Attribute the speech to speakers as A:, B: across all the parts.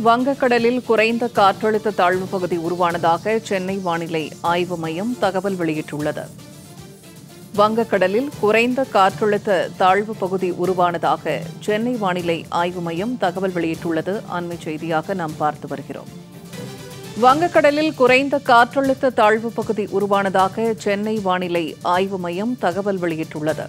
A: வங்கக்கடலில் குறைந்த காற்றழுத்த தாழ்வு பகுதி உருவானதாக சென்னை வானிலை ஆய்வு மையம் தகவல் வெளியிட்டுள்ளது. வங்கக்கடலில் குறைந்த காற்றழுத்த தாழ்வு பகுதி உருவானதாக சென்னை வானிலை ஆய்வு மையம் தகவல் வெளியிட்டுள்ளது. அண்மை செய்தியாக நாம் பார்த்து வருகிறோம். வங்கக்கடலில் குறைந்த காற்றழுத்த தாழ்வு பகுதி உருவானதாக சென்னை வானிலை ஆய்வு மையம் தகவல் வெளியிட்டுள்ளது.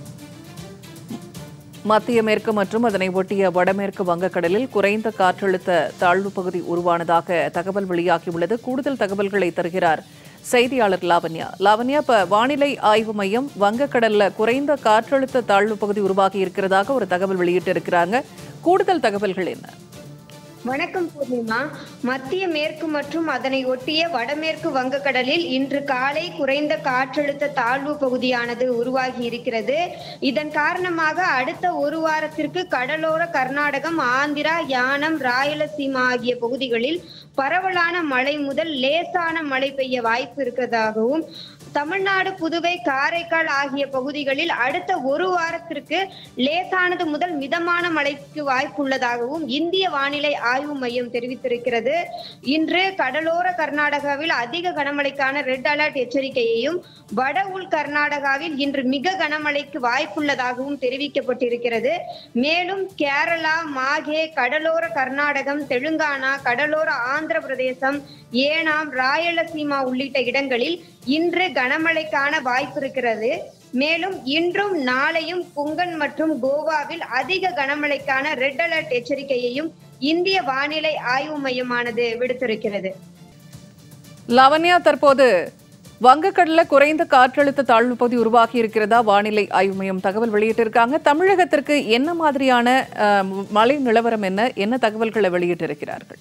A: மத்திய மேற்கு மற்றும் அதனை ஒட்டிய வடமேற்கு வங்கக்கடலில் குறைந்த காற்றழுத்த தாழ்வு பகுதி உருவானதாக தகவல் வெளியாகியுள்ளது. கூடுதல் தகவல்களை தருகிறார் செய்தியாளர் லாவண்யா. இப்ப வானிலை ஆய்வு மையம் வங்கக்கடல்ல குறைந்த காற்றழுத்த தாழ்வு பகுதி உருவாகி இருக்கிறதாக ஒரு தகவல் வெளியிட்டு இருக்கிறாங்க. கூடுதல் தகவல்கள் என்ன?
B: வணக்கம் பூர்ணிமா. மத்திய மேற்கு மற்றும் அதனை ஒட்டிய வடமேற்கு வங்கக்கடலில் இன்று காலை குறைந்த காற்றழுத்த தாழ்வு பகுதியானது உருவாகி இருக்கிறது. இதன் காரணமாக அடுத்த ஒரு வாரத்திற்கு கடலோர கர்நாடகம், ஆந்திரா, யானம், ராயலசீமா ஆகிய பகுதிகளில் பரவலான மழை முதல் லேசான மழை பெய்ய வாய்ப்பு இருக்கிறதாகவும், தமிழ்நாடு, புதுவை, காரைக்கால் ஆகிய பகுதிகளில் அடுத்த ஒரு வாரத்திற்கு லேசானது முதல் மிதமான மழைக்கு வாய்ப்புள்ளதாகவும் இந்திய வானிலை ஆய்வு மையம் தெரிவித்திருக்கிறது. இன்று கடலோர கர்நாடகாவில் அதிக கனமழைக்கான ரெட் அலர்ட் எச்சரிக்கையையும், வட உள் கர்நாடகாவில் இன்று மிக கனமழைக்கு வாய்ப்புள்ளதாகவும் தெரிவிக்கப்பட்டிருக்கிறது. மேலும் கேரளா, மாஹே, கடலோர கர்நாடகம், தெலுங்கானா, கடலோர ஆந்திர பிரதேசம், ஏனாம், ராயலசீமா உள்ளிட்ட இடங்களில் இன்று கனமழைக்கான வாய்ப்பு இருக்கிறது. மேலும் இன்றும் நாளையும் கொங்கன் மற்றும் கோவாவில் அதிக கனமழைக்கான ரெட் அலர்ட் எச்சரிக்கையையும் இந்திய வானிலை ஆய்வு மையமானது விடுத்திருக்கிறது.
A: லாவண்யா, தற்போது வங்கக்கடல குறைந்த காற்றழுத்த தாழ்வு பகுதி உருவாகி இருக்கிறதா வானிலை ஆய்வு மையம் தகவல் வெளியிட்டிருக்காங்க. தமிழகத்திற்கு என்ன மாதிரியான மழை நிலவரம் என்ன தகவல்களை வெளியிட்டிருக்கிறார்கள்?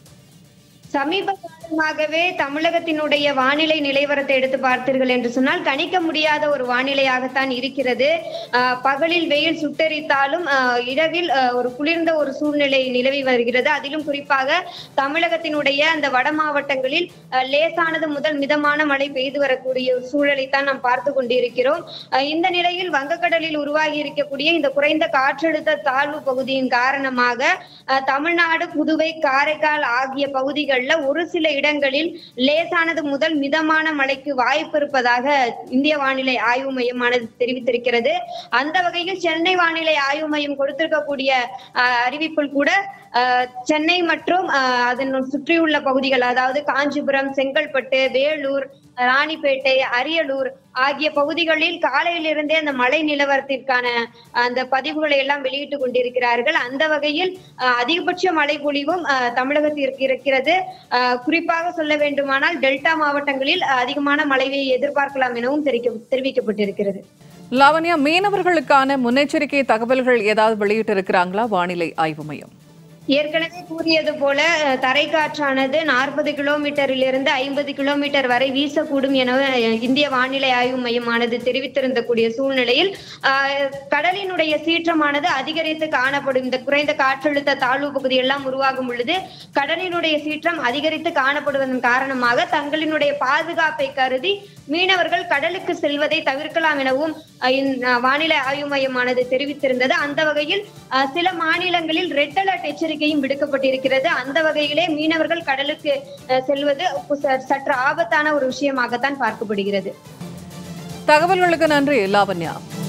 B: சமீப காலமாகவே தமிழகத்தினுடைய வானிலை நிலவரத்தை எடுத்து பார்த்தீர்கள் என்று சொன்னால் கணிக்க முடியாத ஒரு வானிலையாகத்தான் இருக்கிறது. பகலில் வெயில் சுட்டெரித்தாலும் இரவில் ஒரு குளிர்ந்த ஒரு சூழ்நிலை நிலவி வருகிறது. அதிலும் குறிப்பாக தமிழகத்தினுடைய அந்த வட மாவட்டங்களில் லேசானது முதல் மிதமான மழை பெய்து வரக்கூடிய ஒரு சூழலைத்தான் நாம் பார்த்து கொண்டிருக்கிறோம். இந்த நிலையில் வங்கக்கடலில் உருவாகி இருக்கக்கூடிய இந்த குறைந்த காற்றழுத்த தாழ்வு பகுதியின் காரணமாக தமிழ்நாடு, புதுவை, காரைக்கால் ஆகிய பகுதிகள் ஒரு சில இடங்களில் லேசானது முதல் மிதமான மழைக்கு வாய்ப்பு இருப்பதாக இந்திய வானிலை ஆய்வு மையமானது தெரிவித்திருக்கிறது. அந்த வகையில் சென்னை வானிலை ஆய்வு மையம் கொடுத்திருக்கக்கூடிய அறிவிப்பில் கூட சென்னை மற்றும் அதன் சுற்றியுள்ள பகுதிகள், அதாவது காஞ்சிபுரம், செங்கல்பட்டு, வேலூர், ராணிப்பேட்டை, அரியலூர் ஆகிய பகுதிகளில் காலையிலிருந்தே அந்த மழை நிலவரத்திற்கான அந்த பதிவுகளை எல்லாம் வெளியிட்டுக் கொண்டிருக்கிறார்கள். அந்த வகையில் அதிகபட்ச மழை பொழிவும் தமிழகத்திற்கு இருக்கிறது. குறிப்பாக சொல்ல வேண்டுமானால் டெல்டா மாவட்டங்களில் அதிகமான மழையை எதிர்பார்க்கலாம் எனவும் தெரிவிக்கப்பட்டிருக்கிறது.
A: லாவண்யா, மீனவர்களுக்கான முன்னெச்சரிக்கை தகவல்கள் ஏதாவது வெளியிட்டு இருக்கிறாங்களா வானிலை ஆய்வு மையம்?
B: ஏற்கனவே கூறியது போல தரைக்காற்றானது 40 கிலோமீட்டரிலிருந்து 50 கிலோமீட்டர் வரை வீசக்கூடும் என இந்திய வானிலை ஆய்வு மையமானது தெரிவித்திருந்த கூடிய சூழ்நிலையில் கடலினுடைய சீற்றமானது அதிகரித்து காணப்படும். இந்த குறைந்த காற்றழுத்த தாழ்வு பகுதி எல்லாம் உருவாகும் பொழுது கடலினுடைய சீற்றம் அதிகரித்து காணப்படுவதன் காரணமாக தங்களினுடைய பாதுகாப்பை கருதி மீனவர்கள் கடலுக்கு செல்வதை தவிர்க்கலாம் எனவும் வானிலை ஆய்வு மையமானது தெரிவித்திருந்தது. அந்த வகையில் சில மாநிலங்களில் ரெட் அலர்ட் எச்சரிக்கையும் விடுக்கப்பட்டிருக்கிறது. அந்த வகையிலே மீனவர்கள் கடலுக்கு செல்வது சற்று ஆபத்தான ஒரு விஷயமாகத்தான் பார்க்கப்படுகிறது.
A: தகவல்களுக்கு நன்றி லாவண்யா.